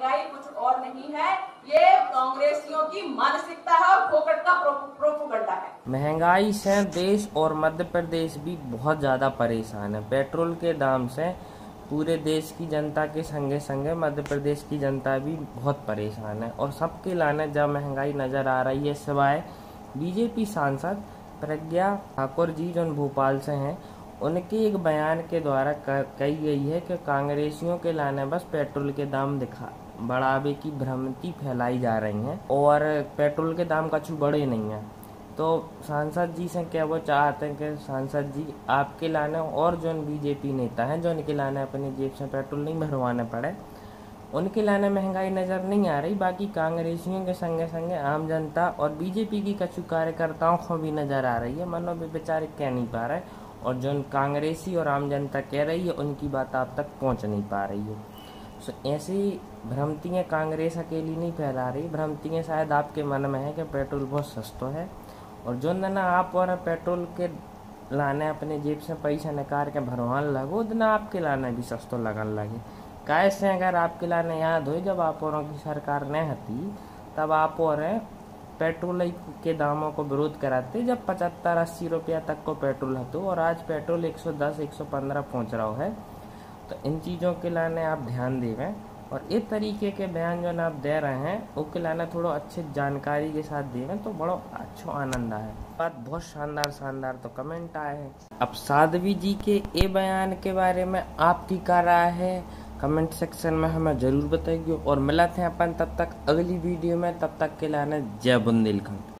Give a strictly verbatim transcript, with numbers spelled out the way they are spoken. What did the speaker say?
महंगाई कुछ और नहीं है, ये कांग्रेसियों की मानसिकता है और फोकट का प्रोपोगंडा है। महंगाई से देश और मध्य प्रदेश भी बहुत ज़्यादा परेशान है। पेट्रोल के दाम से पूरे देश की जनता के संगे संगे मध्य प्रदेश की जनता भी बहुत परेशान है और सबके लाने जब महंगाई नज़र आ रही है, सिवाय बीजेपी सांसद प्रज्ञा ठाकुर जी जो भोपाल से हैं, उनके एक बयान के द्वारा कही गई है कि कांग्रेसियों के लाने बस पेट्रोल के दाम दिखा बढ़ावे की भ्रांति फैलाई जा रही है और पेट्रोल के दाम कछु बढ़े नहीं है। तो सांसद जी से क्या वो चाहते हैं कि सांसद जी आपके लाने और जो बीजेपी नेता हैं जो उनके लाने अपनी जेब से पेट्रोल नहीं भरवाना पड़े, उनके लाने महंगाई नज़र नहीं आ रही। बाकी कांग्रेसियों के संगे संगे आम जनता और बीजेपी की कछु कार्यकर्ताओं को भी नज़र आ रही है, मनो वे बेचारे कह नहीं पा रहे और जो कांग्रेसी और आम जनता कह रही है उनकी बात आप तक पहुंच नहीं पा रही है। सो ऐसी भ्रांतियाँ कांग्रेस अकेली नहीं फैला रही, भ्रांतियाँ शायद आपके मन में है कि पेट्रोल बहुत सस्ता है और जो ना आप और पेट्रोल के लाने अपने जेब से पैसा निकाल के भरवान लगो ना आपके लाने भी सस्ता लगन लगे। कैसे अगर आपके लाने याद हो जब आप औरों की सरकार न हती तब आप और पेट्रोल के दामों को विरोध कराते जब पचहत्तर अस्सी रुपया तक को पेट्रोल हतो और आज पेट्रोल एक सौ दस एक सौ पंद्रह पहुँच रहा है। तो इन चीज़ों के लाने आप ध्यान देवें और इस तरीके के बयान जो आप दे रहे हैं उसके लाने थोड़ा अच्छे जानकारी के साथ देवें तो बड़ा अच्छा आनंद आए। बात बहुत शानदार शानदार तो कमेंट आए हैं। अब साध्वी जी के ये बयान के बारे में आपकी क्या राय है कमेंट सेक्शन में हमें ज़रूर बताइए और मिलते हैं अपन तब तक अगली वीडियो में। तब तक के लाने जय बुंदेलखंड।